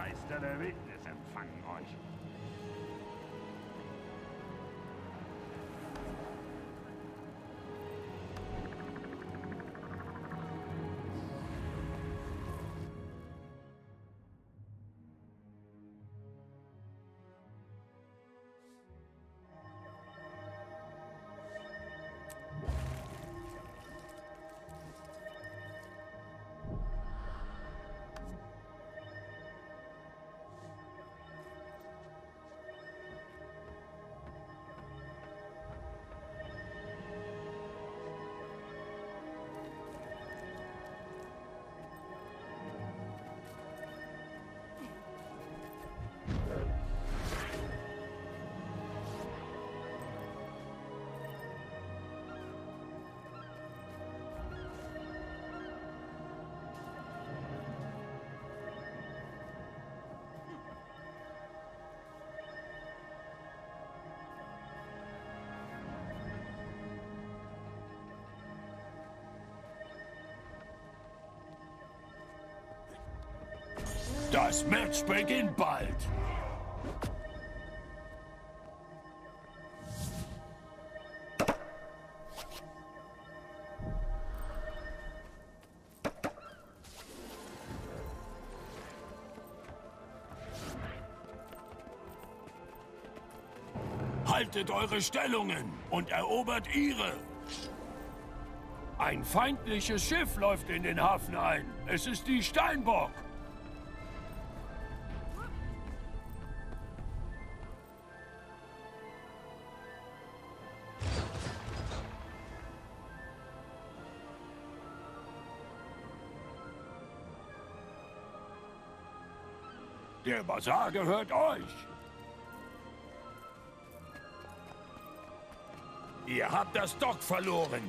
Geister der Wildnis empfangen euch. Das Match beginnt bald. Haltet eure Stellungen und erobert ihre. Ein feindliches Schiff läuft in den Hafen ein. Es ist die Steinbock. Der Basar gehört euch. Ihr habt das Dock verloren.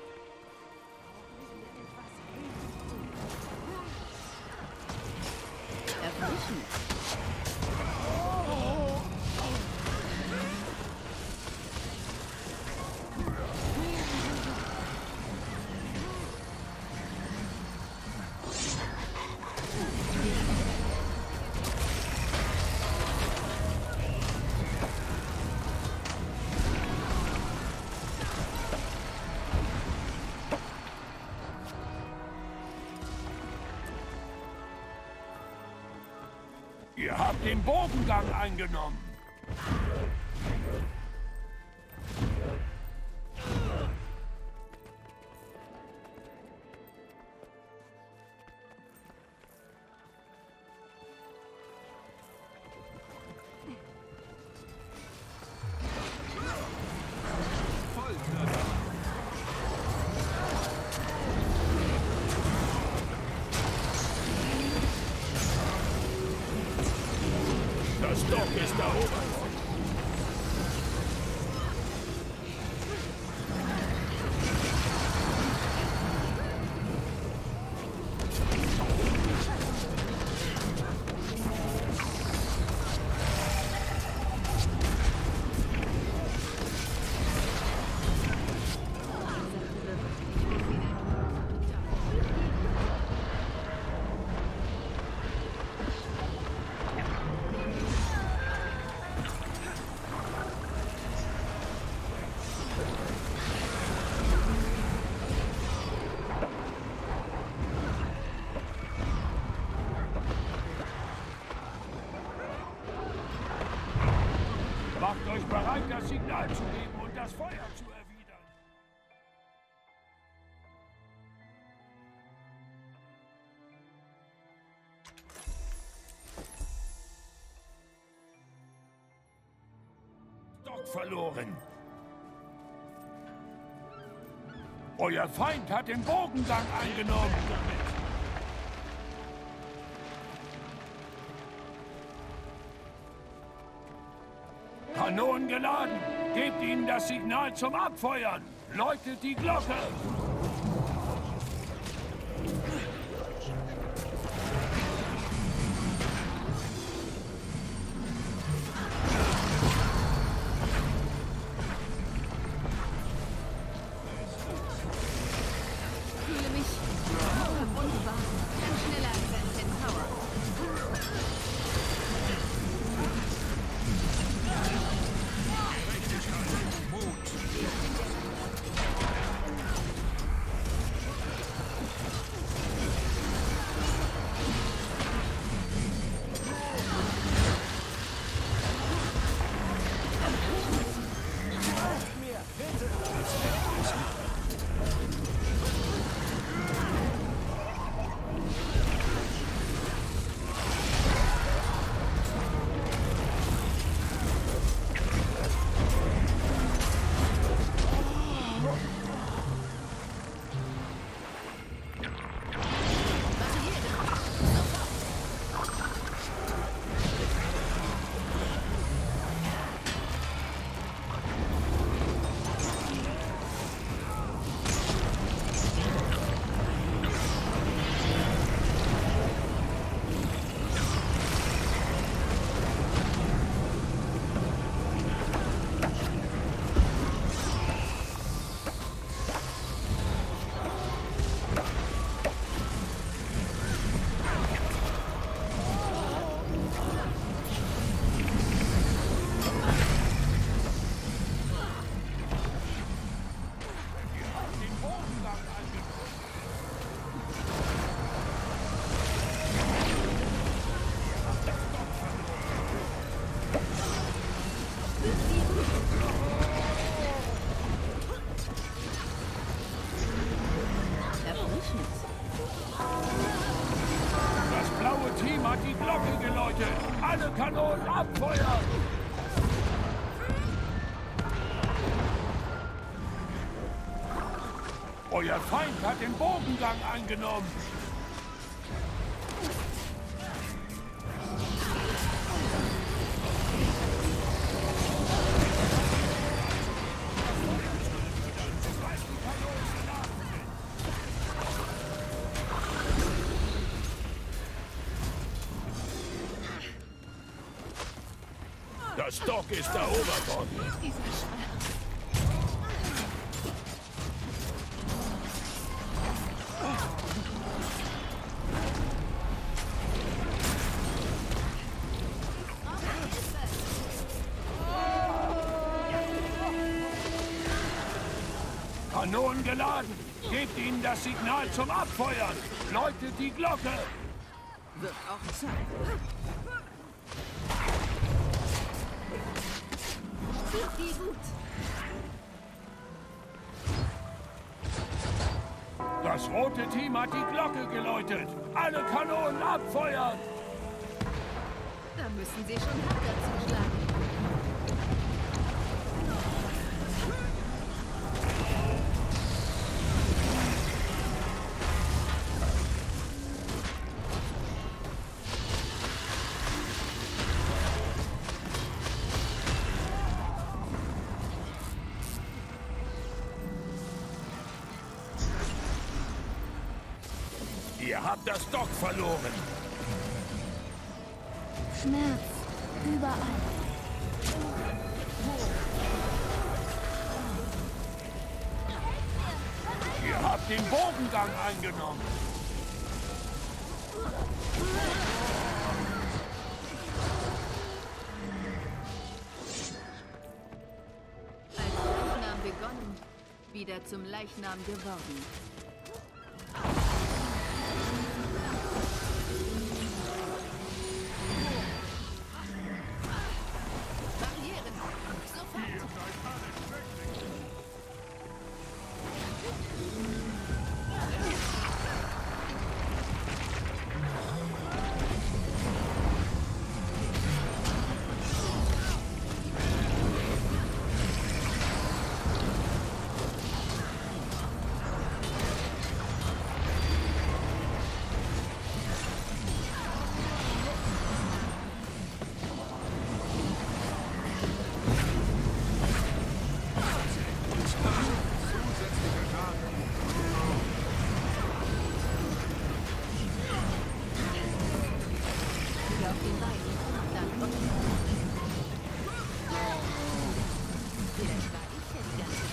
Erwischen. Ihr habt den Bogengang eingenommen. Das Dock ist erobert. Macht euch bereit, das Signal zu geben und das Feuer zu erwidern. Dock verloren. Euer Feind hat den Bogengang eingenommen. Kanonen geladen. Gebt ihnen das Signal zum Abfeuern. Läutet die Glocke. Fühle mich wunderbar. Ganz schneller als ein Centaur. abfeuern! Euer Feind hat den Bogengang eingenommen. Das Dock ist erobert worden. Kanonen geladen. Gebt ihnen das Signal zum Abfeuern. Läutet die Glocke. Wird auch Zeit. Wie gut. Das rote Team hat die Glocke geläutet. Alle Kanonen abfeuern. Da müssen sie schon härter zuschlagen. Ihr habt das Dock verloren. Schmerz. Überall. Ihr habt den Bogengang eingenommen. Als Leichnam begonnen, wieder zum Leichnam geworden. Barrieren! Sofort! Wieder auf den Beinen. Dann kommt vielleicht war ich ja die ganze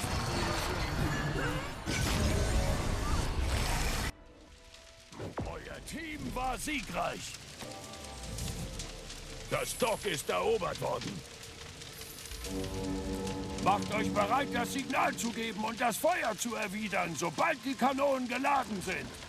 Zeit. Euer Team war siegreich. Das Dock ist erobert worden. Macht euch bereit, das Signal zu geben und das Feuer zu erwidern, sobald die Kanonen geladen sind.